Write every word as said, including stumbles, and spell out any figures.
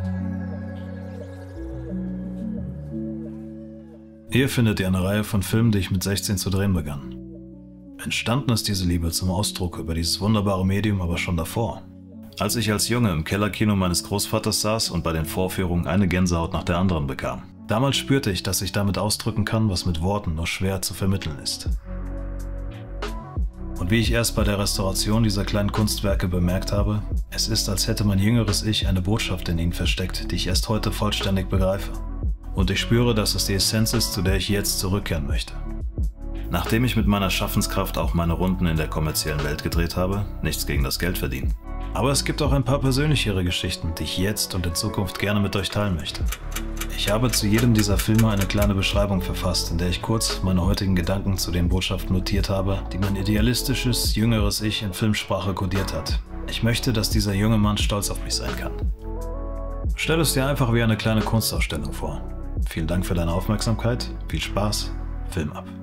Hier findet ihr eine Reihe von Filmen, die ich mit sechzehn zu drehen begann. Entstanden ist diese Liebe zum Ausdruck über dieses wunderbare Medium aber schon davor. Als ich als Junge im Kellerkino meines Großvaters saß und bei den Vorführungen eine Gänsehaut nach der anderen bekam. Damals spürte ich, dass ich damit ausdrücken kann, was mit Worten nur schwer zu vermitteln ist. Und wie ich erst bei der Restauration dieser kleinen Kunstwerke bemerkt habe, es ist, als hätte mein jüngeres Ich eine Botschaft in ihnen versteckt, die ich erst heute vollständig begreife. Und ich spüre, dass es die Essenz ist, zu der ich jetzt zurückkehren möchte. Nachdem ich mit meiner Schaffenskraft auch meine Runden in der kommerziellen Welt gedreht habe, nichts gegen das Geld verdienen. Aber es gibt auch ein paar persönlichere Geschichten, die ich jetzt und in Zukunft gerne mit euch teilen möchte. Ich habe zu jedem dieser Filme eine kleine Beschreibung verfasst, in der ich kurz meine heutigen Gedanken zu den Botschaften notiert habe, die mein idealistisches, jüngeres Ich in Filmsprache kodiert hat. Ich möchte, dass dieser junge Mann stolz auf mich sein kann. Stell es dir einfach wie eine kleine Kunstausstellung vor. Vielen Dank für deine Aufmerksamkeit, viel Spaß, Film ab.